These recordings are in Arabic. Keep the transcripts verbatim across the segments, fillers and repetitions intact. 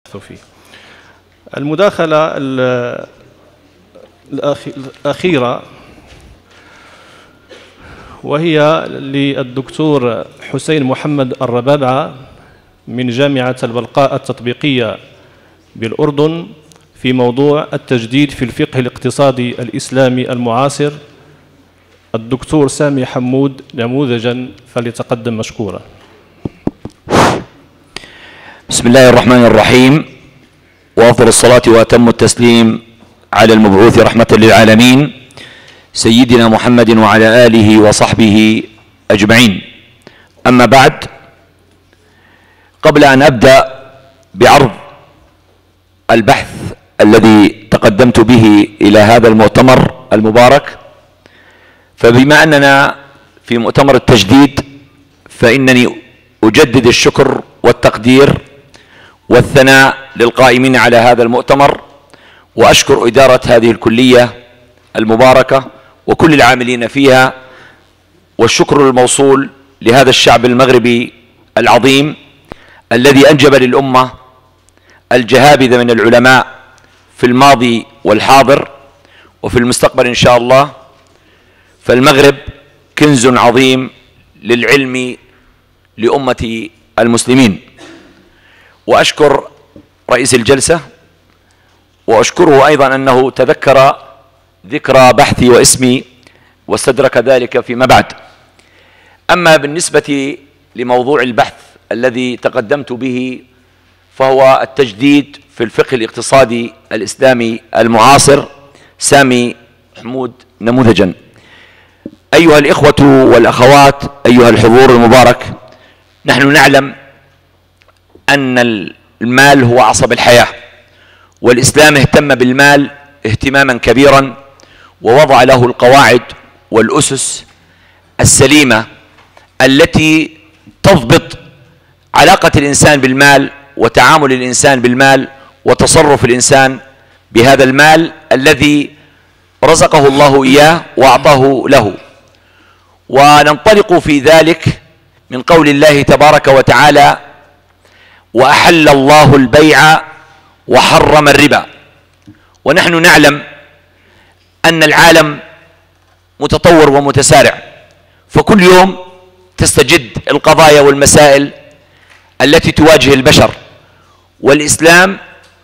فيه. المداخلة الأخيرة وهي للدكتور حسين محمد الربابعة من جامعة البلقاء التطبيقية بالأردن في موضوع التجديد في الفقه الاقتصادي الإسلامي المعاصر. الدكتور سامي حمود نموذجا، فليتقدم مشكورا. بسم الله الرحمن الرحيم، وأفضل الصلاة وأتم التسليم على المبعوث رحمة للعالمين سيدنا محمد وعلى آله وصحبه أجمعين. أما بعد، قبل أن أبدأ بعرض البحث الذي تقدمت به إلى هذا المؤتمر المبارك، فبما أننا في مؤتمر التجديد فإنني أجدد الشكر والتقدير والثناء للقائمين على هذا المؤتمر، وأشكر إدارة هذه الكلية المباركة وكل العاملين فيها، والشكر الموصول لهذا الشعب المغربي العظيم الذي أنجب للأمة الجهابذة من العلماء في الماضي والحاضر وفي المستقبل إن شاء الله. فالمغرب كنز عظيم للعلم لأمة المسلمين. وأشكر رئيس الجلسة، وأشكره أيضا أنه تذكر ذكرى بحثي واسمي واستدرك ذلك فيما بعد. أما بالنسبة لموضوع البحث الذي تقدمت به فهو التجديد في الفقه الاقتصادي الإسلامي المعاصر، سامي حمود نموذجا. أيها الإخوة والأخوات، أيها الحضور المبارك، نحن نعلم أن المال هو عصب الحياة، والإسلام اهتم بالمال اهتماما كبيرا، ووضع له القواعد والأسس السليمة التي تضبط علاقة الإنسان بالمال وتعامل الإنسان بالمال وتصرف الإنسان بهذا المال الذي رزقه الله إياه وأعطاه له. وننطلق في ذلك من قول الله تبارك وتعالى: وأحل الله البيع وحرم الربا. ونحن نعلم أن العالم متطور ومتسارع، فكل يوم تستجد القضايا والمسائل التي تواجه البشر، والإسلام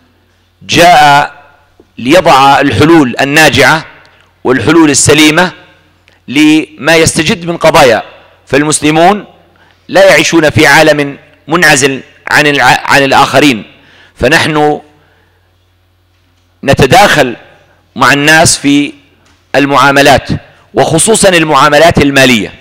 جاء ليضع الحلول الناجعة والحلول السليمة لما يستجد من قضايا. فالمسلمون لا يعيشون في عالم منعزل عن عن الآخرين، فنحن نتداخل مع الناس في المعاملات، وخصوصا المعاملات المالية.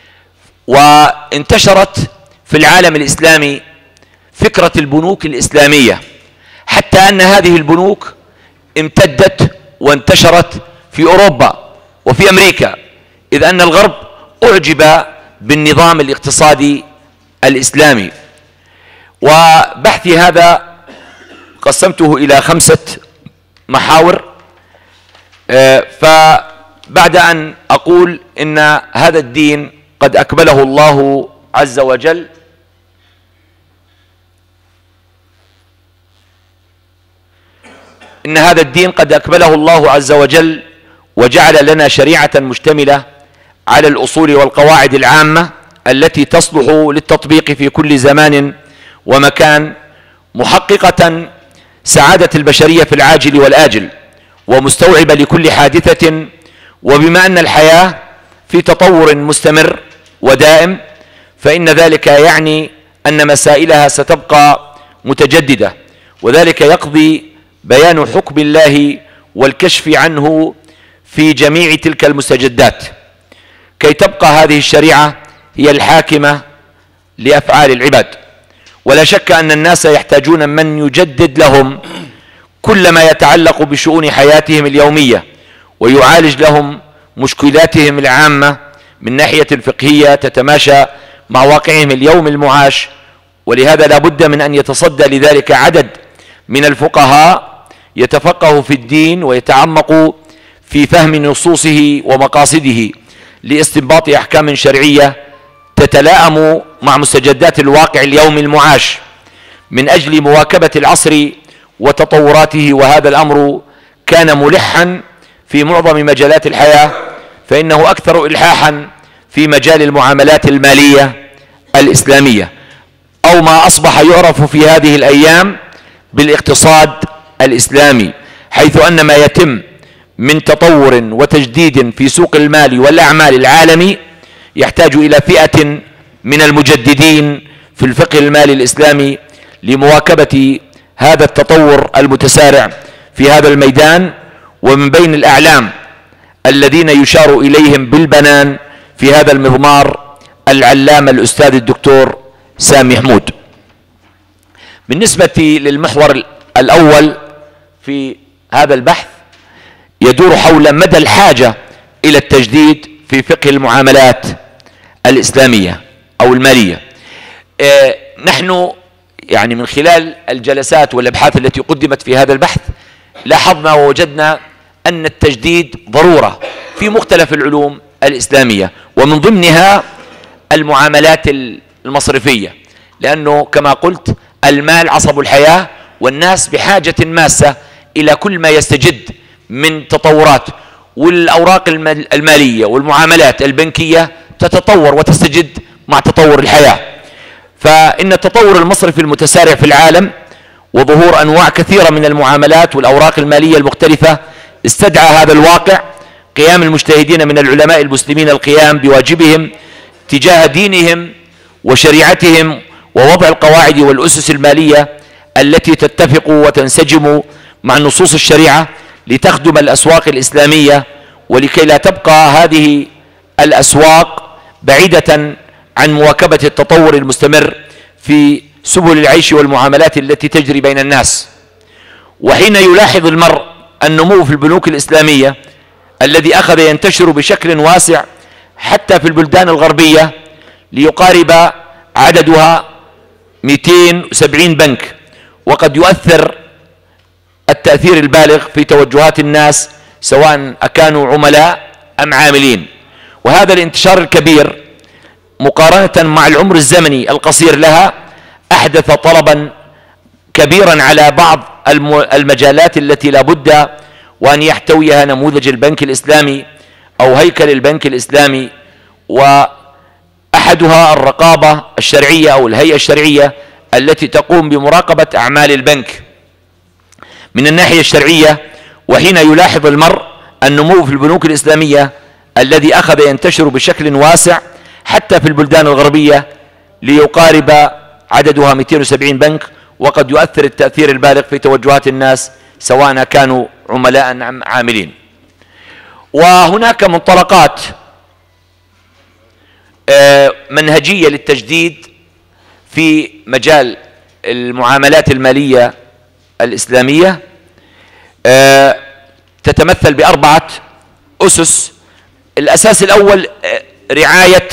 وانتشرت في العالم الإسلامي فكرة البنوك الإسلامية، حتى أن هذه البنوك امتدت وانتشرت في أوروبا وفي أمريكا، إذ أن الغرب أعجب بالنظام الاقتصادي الإسلامي. وبحثي هذا قسمته إلى خمسة محاور. فبعد أن أقول إن هذا الدين قد أكمله الله عز وجل إن هذا الدين قد أكمله الله عز وجل وجعل لنا شريعة مشتملة على الأصول والقواعد العامة التي تصلح للتطبيق في كل زمان ومكان، محققة سعادة البشرية في العاجل والآجل، ومستوعبة لكل حادثة. وبما أن الحياة في تطور مستمر ودائم، فإن ذلك يعني أن مسائلها ستبقى متجددة، وذلك يقضي بيان حكم الله والكشف عنه في جميع تلك المستجدات، كي تبقى هذه الشريعة هي الحاكمة لأفعال العباد. ولا شك أن الناس يحتاجون من يجدد لهم كل ما يتعلق بشؤون حياتهم اليومية، ويعالج لهم مشكلاتهم العامة من ناحية الفقهية تتماشى مع واقعهم اليوم المعاش. ولهذا لا بد من أن يتصدى لذلك عدد من الفقهاء يتفقه في الدين ويتعمق في فهم نصوصه ومقاصده لاستنباط أحكام شرعية تتلائم مع مستجدات الواقع اليوم المعاش، من أجل مواكبة العصر وتطوراته، وهذا الأمر كان ملحا في معظم مجالات الحياة، فإنه أكثر إلحاحا في مجال المعاملات المالية الإسلامية، أو ما أصبح يعرف في هذه الأيام بالاقتصاد الإسلامي، حيث أن ما يتم من تطور وتجديد في سوق المال والأعمال العالمي يحتاج إلى فئة من المجددين في الفقه المالي الإسلامي لمواكبة هذا التطور المتسارع في هذا الميدان. ومن بين الأعلام الذين يشار إليهم بالبنان في هذا المضمار العلامة الأستاذ الدكتور سامي حمود. بالنسبة للمحور الأول في هذا البحث يدور حول مدى الحاجة إلى التجديد في فقه المعاملات الإسلامية أو المالية. آه نحن يعني من خلال الجلسات والأبحاث التي قدمت في هذا البحث لاحظنا ووجدنا أن التجديد ضرورة في مختلف العلوم الإسلامية، ومن ضمنها المعاملات المصرفية، لأنه كما قلت المال عصب الحياة، والناس بحاجة ماسة إلى كل ما يستجد من تطورات، والأوراق المالية والمعاملات البنكية تتطور وتستجد مع تطور الحياة. فإن التطور المصرفي المتسارع في العالم وظهور أنواع كثيرة من المعاملات والأوراق المالية المختلفة استدعى هذا الواقع قيام المجتهدين من العلماء المسلمين القيام بواجبهم تجاه دينهم وشريعتهم، ووضع القواعد والأسس المالية التي تتفق وتنسجم مع نصوص الشريعة لتخدم الأسواق الإسلامية، ولكي لا تبقى هذه الأسواق بعيدة عن مواكبة التطور المستمر في سبل العيش والمعاملات التي تجري بين الناس. وحين يلاحظ المرء النمو في البنوك الإسلامية الذي أخذ ينتشر بشكل واسع حتى في البلدان الغربية ليقارب عددها مئتين وسبعين بنك، وقد يؤثر التأثير البالغ في توجهات الناس سواء أكانوا عملاء أم عاملين. وهذا الانتشار الكبير مقارنة مع العمر الزمني القصير لها أحدث طلبا كبيرا على بعض المجالات التي لا بد وأن يحتويها نموذج البنك الإسلامي أو هيكل البنك الإسلامي، وأحدها الرقابة الشرعية أو الهيئة الشرعية التي تقوم بمراقبة أعمال البنك من الناحية الشرعية. وحين يلاحظ المرء النمو في البنوك الإسلامية الذي أخذ ينتشر بشكل واسع حتى في البلدان الغربية ليقارب عددها مئتين وسبعين بنك، وقد يؤثر التأثير البالغ في توجهات الناس سواء كانوا عملاء أم عاملين. وهناك منطلقات منهجية للتجديد في مجال المعاملات المالية الإسلامية تتمثل بأربعة أسس. الأساس الأول رعاية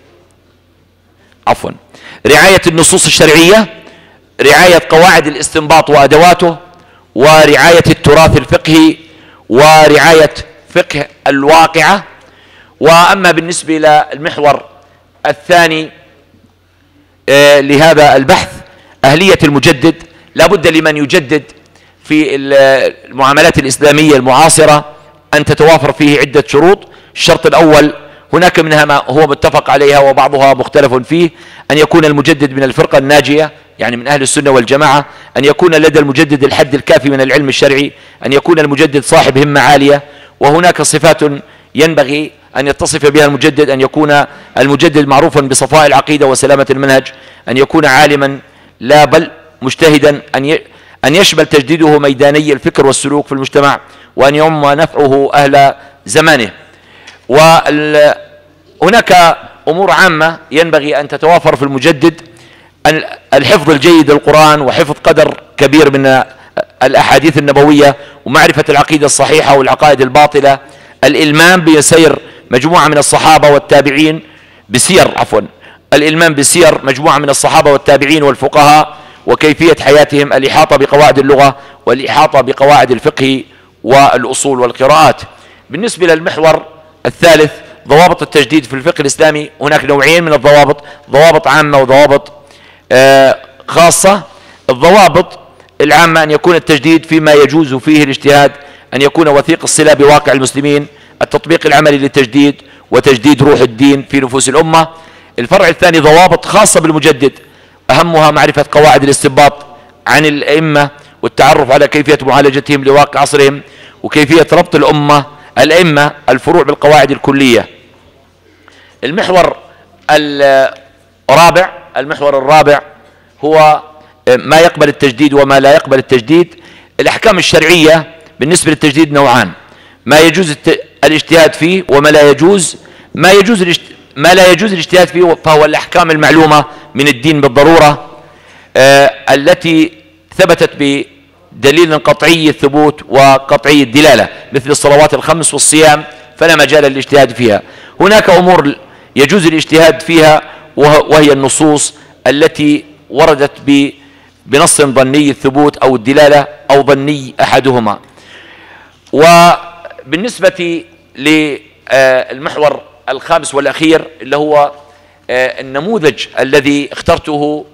عفوا رعاية النصوص الشرعية، رعاية قواعد الاستنباط وأدواته، ورعاية التراث الفقهي، ورعاية فقه الواقعة. وأما بالنسبة للمحور الثاني آه لهذا البحث أهلية المجدد، لا بد لمن يجدد في المعاملات الإسلامية المعاصرة أن تتوافر فيه عدة شروط. الشرط الأول هناك منها ما هو متفق عليها وبعضها مختلف فيه، أن يكون المجدد من الفرقة الناجية يعني من أهل السنة والجماعة، أن يكون لدى المجدد الحد الكافي من العلم الشرعي، أن يكون المجدد صاحب همة عالية. وهناك صفات ينبغي أن يتصف بها المجدد: أن يكون المجدد معروفا بصفاء العقيدة وسلامة المنهج، أن يكون عالما لا بل مجتهدا، أن أن يشمل تجديده ميداني الفكر والسلوك في المجتمع، وأن يعم نفعه أهل زمانه. وهناك أمور عامة ينبغي أن تتوافر في المجدد: الحفظ الجيد للقرآن، وحفظ قدر كبير من الأحاديث النبوية، ومعرفة العقيدة الصحيحة والعقائد الباطلة، الإلمام بسير مجموعة من الصحابة والتابعين بسير عفوا الإلمام بسير مجموعة من الصحابة والتابعين والفقهاء وكيفية حياتهم، الإحاطة بقواعد اللغة والإحاطة بقواعد الفقه والأصول والقراءات. بالنسبة للمحور الثالث ضوابط التجديد في الفقه الإسلامي، هناك نوعين من الضوابط: ضوابط عامة وضوابط آه خاصة. الضوابط العامة: أن يكون التجديد فيما يجوز فيه الاجتهاد، أن يكون وثيق الصلة بواقع المسلمين، التطبيق العملي للتجديد، وتجديد روح الدين في نفوس الأمة. الفرع الثاني ضوابط خاصة بالمجدد، أهمها معرفة قواعد الاستنباط عن الأئمة والتعرف على كيفية معالجتهم لواقع عصرهم، وكيفية ربط الأمة الأئمة الفروع بالقواعد الكلية. المحور الرابع المحور الرابع هو ما يقبل التجديد وما لا يقبل التجديد. الأحكام الشرعية بالنسبة للتجديد نوعان: ما يجوز الاجتهاد فيه وما لا يجوز. ما يجوز ما لا يجوز الاجتهاد فيه فهو الأحكام المعلومة من الدين بالضرورة، آه التي ثبتت بدليل قطعي الثبوت وقطعي الدلالة، مثل الصلوات الخمس والصيام، فلا مجال للاجتهاد فيها. هناك أمور يجوز الاجتهاد فيها وهي النصوص التي وردت بنص ظني الثبوت أو الدلالة أو ظني أحدهما. وبالنسبة للمحور الخامس والأخير اللي هو النموذج الذي اخترته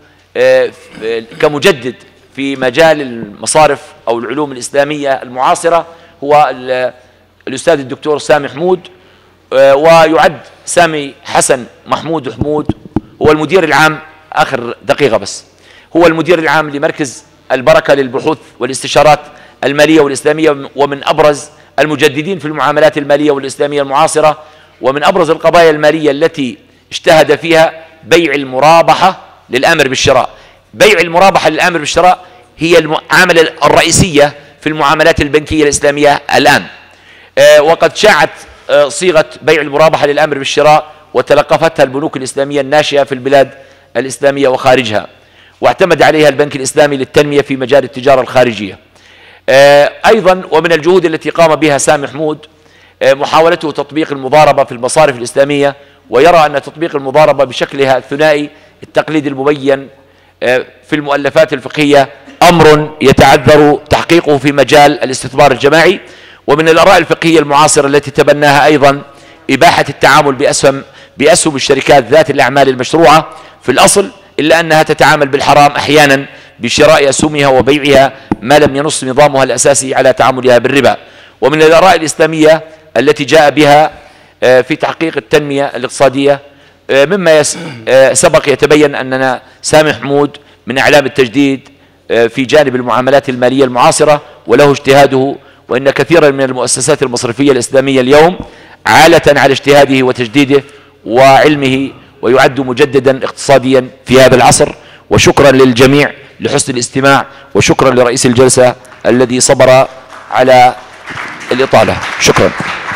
كمجدد في مجال المصارف أو العلوم الإسلامية المعاصرة، هو الأستاذ الدكتور سامي حمود. ويعد سامي حسن محمود حمود هو المدير العام، آخر دقيقة بس، هو المدير العام لمركز البركة للبحوث والاستشارات المالية والإسلامية، ومن أبرز المجددين في المعاملات المالية والإسلامية المعاصرة. ومن أبرز القضايا المالية التي اجتهد فيها بيع المرابحة للآمر بالشراء. بيع المرابحة للآمر بالشراء هي المعاملة الرئيسية في المعاملات البنكية الإسلامية الآن، وقد شاعت صيغة بيع المرابحة للآمر بالشراء وتلقفتها البنوك الإسلامية الناشئة في البلاد الإسلامية وخارجها، واعتمد عليها البنك الإسلامي للتنمية في مجال التجارة الخارجية. أيضا ومن الجهود التي قام بها سامي حمود محاولته تطبيق المضاربة في المصارف الإسلامية، ويرى أن تطبيق المضاربة بشكلها الثنائي التقليدي المبين في المؤلفات الفقهية أمر يتعذر تحقيقه في مجال الاستثمار الجماعي. ومن الآراء الفقهية المعاصرة التي تبناها أيضا إباحة التعامل بأسهم بأسهم الشركات ذات الأعمال المشروعة في الأصل، إلا أنها تتعامل بالحرام أحيانا بشراء أسهمها وبيعها ما لم ينص نظامها الأساسي على تعاملها بالربا. ومن الآراء الإسلامية التي جاء بها في تحقيق التنمية الاقتصادية مما سبق يتبين أننا سامي حمود من أعلام التجديد في جانب المعاملات المالية المعاصرة وله اجتهاده، وإن كثيرا من المؤسسات المصرفية الإسلامية اليوم عالة على اجتهاده وتجديده وعلمه، ويعد مجددا اقتصاديا في هذا العصر. وشكرا للجميع لحسن الاستماع، وشكرا لرئيس الجلسة الذي صبر على الإطالة. شكرا.